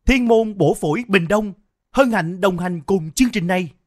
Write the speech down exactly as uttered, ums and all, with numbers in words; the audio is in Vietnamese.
Thiên môn bổ phổi Bình Đông hân hạnh đồng hành cùng chương trình này.